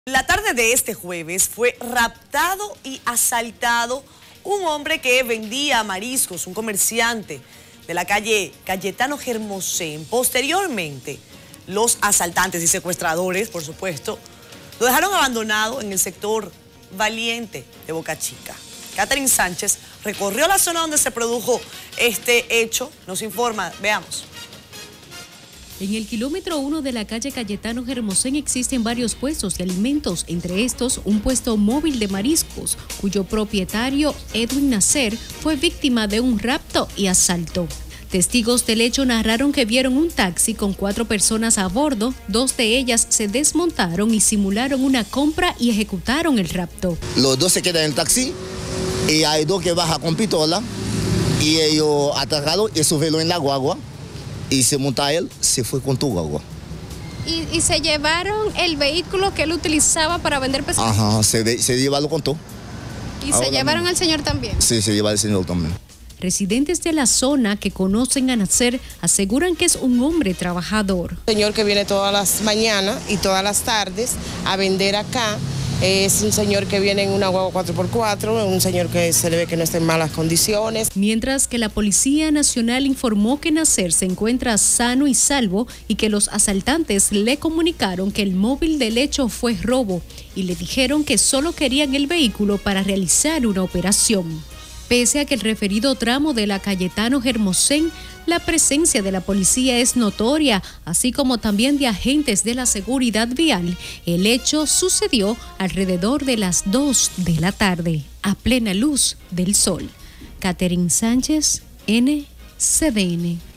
La tarde de este jueves fue raptado y asaltado un hombre que vendía mariscos, un comerciante de la calle Cayetano Hermosén. Posteriormente, los asaltantes y secuestradores, por supuesto, lo dejaron abandonado en el sector Valiente de Boca Chica. Catherine Sánchez recorrió la zona donde se produjo este hecho. Nos informa, veamos. En el kilómetro 1 de la calle Cayetano Hermosén existen varios puestos de alimentos, entre estos un puesto móvil de mariscos, cuyo propietario, Edwin Nacer, fue víctima de un rapto y asalto. Testigos del hecho narraron que vieron un taxi con 4 personas a bordo, 2 de ellas se desmontaron y simularon una compra y ejecutaron el rapto. Los 2 se quedan en el taxi y hay 2 que bajan con pistola y ellos atacaron y subieron en la guagua. Y se monta él, se fue con tu guagua. ¿Y se llevaron el vehículo que él utilizaba para vender pescado? Ajá, se lleva lo con todo. ¿Y se llevaron al señor también? Sí, se lleva al señor también. Residentes de la zona que conocen a Nacer aseguran que es un hombre trabajador. Señor que viene todas las mañanas y todas las tardes a vender acá. Es un señor que viene en una guagua 4x4, un señor que se le ve que no está en malas condiciones. Mientras que la Policía Nacional informó que Nacer se encuentra sano y salvo y que los asaltantes le comunicaron que el móvil del hecho fue robo y le dijeron que solo querían el vehículo para realizar una operación. Pese a que el referido tramo de la Cayetano Hermosén, la presencia de la policía es notoria, así como también de agentes de la seguridad vial. El hecho sucedió alrededor de las 2 de la tarde, a plena luz del sol. Catherine Sánchez, NCDN.